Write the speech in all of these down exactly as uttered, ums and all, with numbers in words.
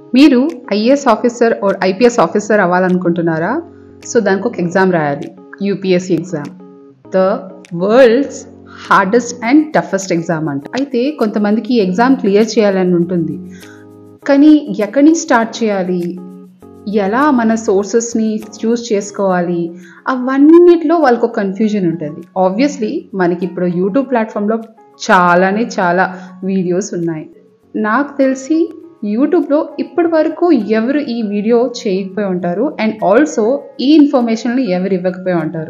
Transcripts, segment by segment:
మీరు IAS officer or IPS officer అవ్వాలనుకుంటున్నారా? So దానికి ఒక ఎగ్జామ్ రాయాలి, UPSC exam. The world's hardest and toughest exam అంట. అయితే కొంతమందికి ఈ ఎగ్జామ్ క్లియర్ చేయాలని ఉంటుంది, కానీ ఎక్కడి నుంచి స్టార్ట్ చేయాలి, ఎలా మన సోర్సెస్ని చూస్ చేసుకోవాలి, అవన్నిట్లో వాళ్ళకు ఒక కన్ఫ్యూజన్ ఉంటుంది. ఆబ్వియస్లీ మనకి ఇప్పుడు యూట్యూబ్ ప్లాట్ఫామ్లో చాలానే చాలా వీడియోస్ ఉన్నాయి. నాకు తెలిసి యూట్యూబ్లో ఇప్పటి వరకు ఎవరు ఈ వీడియో చేయకపోయి ఉంటారు, అండ్ ఆల్సో ఈ ఇన్ఫర్మేషన్ని ఎవరు ఇవ్వకపోయి ఉంటారు.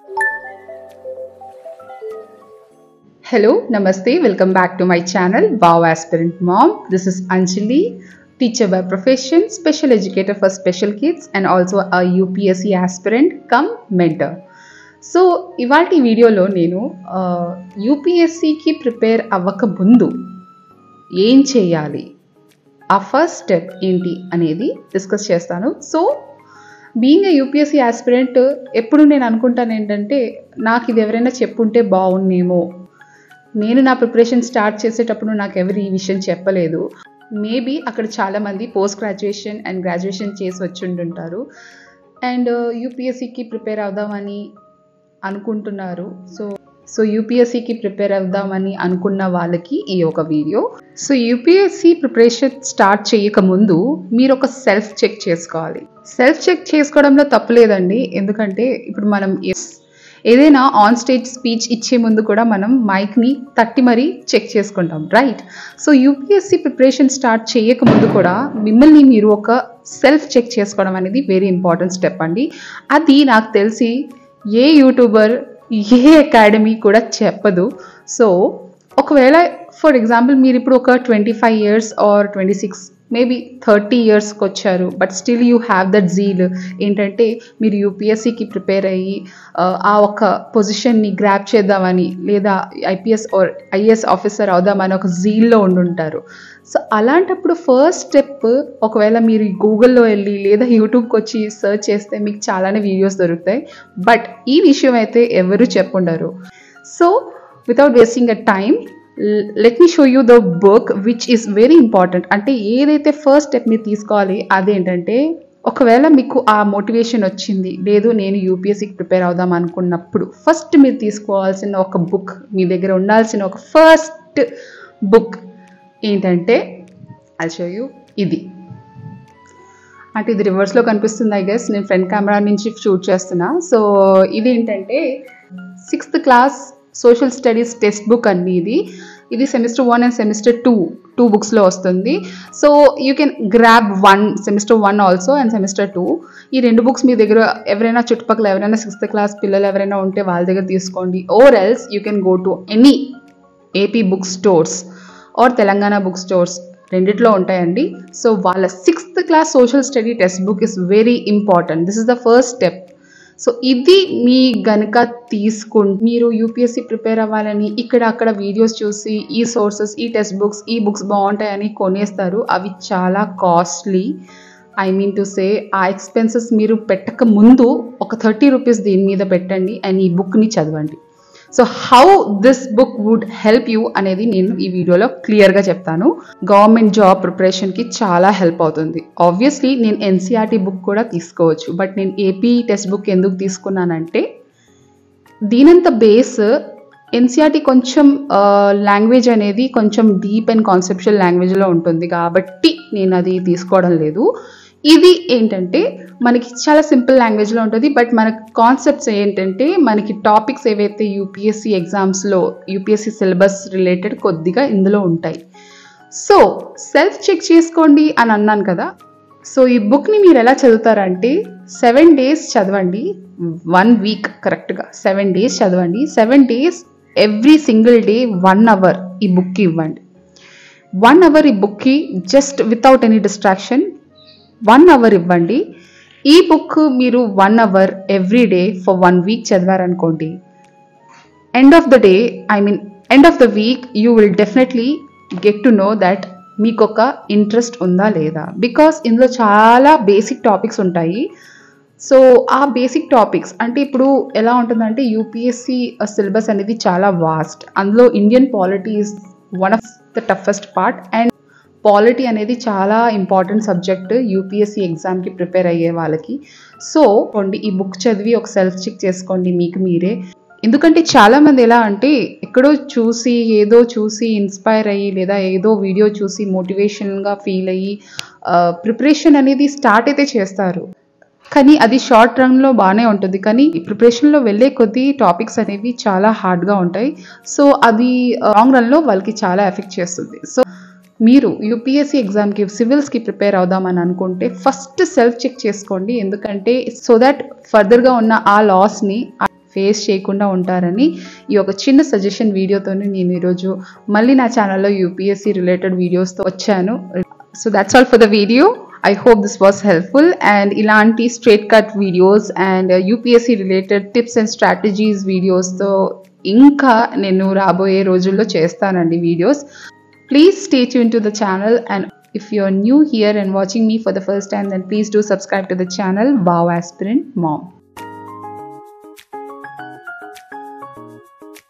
హలో, నమస్తే, welcome back to my channel wow aspirant mom. This is Anjali, teacher by profession, special educator for special kids, and also a U P S C aspirant come mentor. So ఇవాల్టి వీడియోలో నేను యూపీఎస్సీకి prepare అవ్వక ముందు ఏం చేయాలి, ఆ first step ఏంటి అనేది డిస్కస్ చేస్తాను. So being a UPSC aspirant ఎప్పుడు నేను అనుకుంటాను ఏంటంటే, నాకు ఇది ఎవరైనా చెప్పుంటే బాగుండేమో, నేను నా ప్రిపరేషన్ స్టార్ట్ చేసేటప్పుడు నాకు ఎవరు ఈ విషయం చెప్పలేదు. మేబీ అక్కడ చాలామంది పోస్ట్ గ్రాడ్యుయేషన్ అండ్ గ్రాడ్యుయేషన్ చేసి వచ్చి ఉంటుంటారు, అండ్ యూపీఎస్సీకి ప్రిపేర్ అవుదామని అనుకుంటున్నారు. సో సో యూపీఎస్సీకి ప్రిపేర్ అవుదామని అనుకున్న వాళ్ళకి ఈ ఒక వీడియో. సో యూపీఎస్సీ ప్రిపరేషన్ స్టార్ట్ చేయకముందు మీరు ఒక సెల్ఫ్ చెక్ చేసుకోవాలి. సెల్ఫ్ చెక్ చేసుకోవడంలో తప్పులేదండి, ఎందుకంటే ఇప్పుడు మనం ఏదైనా ఆన్ స్టేజ్ స్పీచ్ ఇచ్చే ముందు కూడా మనం మైక్ని తట్టి మరీ చెక్ చేసుకుంటాం, right? So UPSC preparation start చేయకముందు కూడా మిమ్మల్ని మీరు ఒక సెల్ఫ్ చెక్ చేసుకోవడం అనేది వెరీ ఇంపార్టెంట్ స్టెప్ అండి. అది నాకు తెలిసి ఏ యూట్యూబర్, ఏ అకాడమీ కూడా చెప్పదు. సో ఒకవేళ ఫర్ ఎగ్జాంపుల్ మీరు ఇప్పుడు ఒక twenty five years or twenty six maybe thirty ఇయర్స్కి వచ్చారు, but still you have that zeal. ఏంటంటే మీరు యూపీఎస్సీకి ప్రిపేర్ అయ్యి ఆ ఒక్క పొజిషన్ని గ్రాప్ చేద్దామని, లేదా ఐపీఎస్ ఆర్ ఐఏఎస్ ఆఫీసర్ అవుదామని ఒక జీల్లో ఉండుంటారు. సో అలాంటప్పుడు ఫస్ట్ స్టెప్, ఒకవేళ మీరు గూగుల్లో వెళ్ళి లేదా యూట్యూబ్కి వచ్చి సర్చ్ చేస్తే మీకు చాలానే వీడియోస్ దొరుకుతాయి, బట్ ఈ విషయం అయితే ఎవరు చెప్పుండరు. So without wasting a time, let me show you the book which is very important. అంటే ఏదైతే ఫస్ట్ స్టెప్ మీరు తీసుకోవాలి అదేంటంటే, ఒకవేళ మీకు ఆ మోటివేషన్ వచ్చింది, లేదు నేను యూపీఎస్సీకి ప్రిపేర్ అవుదాం అనుకున్నప్పుడు ఫస్ట్ మీరు తీసుకోవాల్సిన ఒక బుక్, మీ దగ్గర ఉండాల్సిన ఒక ఫస్ట్ బుక్ ఏంటంటే, ఐ షో యూ ఇది. అంటే ఇది రివర్స్లో కనిపిస్తుంది, ఐ గెస్ నేను ఫ్రంట్ కెమెరా నుంచి షూట్ చేస్తున్నా. సో ఇది ఏంటంటే sixth class social studies text book అండి. ఇది ఇది semester one and semester two two బుక్స్లో వస్తుంది. So you can grab one, semester one also and semester two. ఈ రెండు బుక్స్ మీ దగ్గర ఎవరైనా చుట్టుపక్కల ఎవరైనా సిక్స్త్ క్లాస్ పిల్లలు ఎవరైనా ఉంటే వాళ్ళ దగ్గర తీసుకోండి. Or else you can go to any AP book stores or Telangana book stores, రెండిట్లో ఉంటాయండి. సో వాళ్ళ sixth class social study text book is very important. This is the first step. So ఇది మీ గనుక తీసుకుంటే మీరు యూపీఎస్సీ ప్రిపేర్ అవ్వాలని ఇక్కడ అక్కడ వీడియోస్ చూసి ఈ సోర్సెస్, ఈ టెక్స్ట్ బుక్స్, ఈ బుక్స్ బాగుంటాయని కొనేస్తారు. అవి చాలా costly. I mean to say, ఆ ఎక్స్పెన్సెస్ మీరు పెట్టక ముందు ఒక థర్టీ రూపీస్ దీని మీద పెట్టండి అండ్ ఈ బుక్ని చదవండి. So how this book would help you అనేది నేను ఈ వీడియోలో క్లియర్గా చెప్తాను. గవర్నమెంట్ జాబ్ ప్రిపరేషన్కి చాలా హెల్ప్ అవుతుంది. ఆబ్వియస్లీ నేను ఎన్సీఆర్టీ బుక్ కూడా తీసుకోవచ్చు, బట్ నేను ఏపీ టెక్స్ట్ బుక్ ఎందుకు తీసుకున్నానంటే, దీనంత బేస్ ఎన్సీఆర్టీ కొంచెం లాంగ్వేజ్ అనేది కొంచెం డీప్ అండ్ కాన్సెప్చువల్ లాంగ్వేజ్లో ఉంటుంది కాబట్టి నేను అది తీసుకోవడం లేదు. ఇది ఏంటంటే మనకి చాలా సింపుల్ లాంగ్వేజ్లో ఉంటుంది, బట్ మన కాన్సెప్ట్స్ ఏంటంటే మనకి టాపిక్స్ ఏవైతే యూపీఎస్సీ ఎగ్జామ్స్లో యూపీఎస్సీ సిలబస్ రిలేటెడ్ కొద్దిగా ఇందులో ఉంటాయి. సో సెల్ఫ్ చెక్ చేసుకోండి అని అన్నాను కదా. సో ఈ బుక్ని మీరు ఎలా చదువుతారంటే, సెవెన్ డేస్ చదవండి, వన్ వీక్ కరెక్ట్గా సెవెన్ డేస్ చదవండి. Seven days every single day one hour ఈ బుక్కి ఇవ్వండి. వన్ అవర్ ఈ బుక్కి just without any distraction one hour ఇవ్వండి. ఈ బుక్ మీరు one hour every day for one week చదివారనుకోండి, end of the day, I mean end of the week, you will definitely get to know that మీకు ఒక interest ఉందా లేదా. Because ఇందులో చాలా బేసిక్ టాపిక్స్ ఉంటాయి. సో ఆ బేసిక్ టాపిక్స్ అంటే ఇప్పుడు ఎలా ఉంటుందంటే, యూపీఎస్సీ సిలబస్ అనేది చాలా వాస్ట్. అందులో Indian polity is one of the toughest part, and polity అనేది చాలా ఇంపార్టెంట్ సబ్జెక్ట్ యూపీఎస్సీ ఎగ్జామ్కి ప్రిపేర్ అయ్యే వాళ్ళకి. సో కొండి ఈ బుక్ చదివి ఒక సెల్ఫ్ చెక్ చేసుకోండి మీకు మీరే. ఎందుకంటే చాలామంది ఎలా అంటే ఎక్కడో చూసి ఏదో చూసి ఇన్స్పైర్ అయ్యి లేదా ఏదో వీడియో చూసి మోటివేషన్గా ఫీల్ అయ్యి ప్రిపరేషన్ అనేది స్టార్ట్ అయితే చేస్తారు. కానీ అది షార్ట్ రన్లో బాగానే ఉంటుంది, కానీ ప్రిపరేషన్లో వెళ్ళే కొద్దీ టాపిక్స్ అనేవి చాలా హార్డ్గా ఉంటాయి. సో అది లాంగ్ రన్లో వాళ్ళకి చాలా ఎఫెక్ట్ చేస్తుంది. సో మీరు యూపీఎస్సీ ఎగ్జామ్కి సివిల్స్కి ప్రిపేర్ అవుదామని అనుకుంటే ఫస్ట్ సెల్ఫ్ చెక్ చేసుకోండి. ఎందుకంటే సో దట్ ఫర్దర్గా ఉన్న ఆ లాస్ని ఫేస్ చేయకుండా ఉంటారని ఈ ఒక చిన్న సజెషన్ వీడియోతో నేను ఈరోజు మళ్ళీ నా ఛానల్లో యూపీఎస్సీ రిలేటెడ్ వీడియోస్తో వచ్చాను. So that's all for the video. I hope this was helpful, and ilanti straight cut videos and uh, U P S C related tips and strategies videos tho inka nenu raboye rojullo chestanandi videos. Please stay tuned to the channel, and if you are new here and watching me for the first time, then please do subscribe to the channel Wow Aspirant Mom.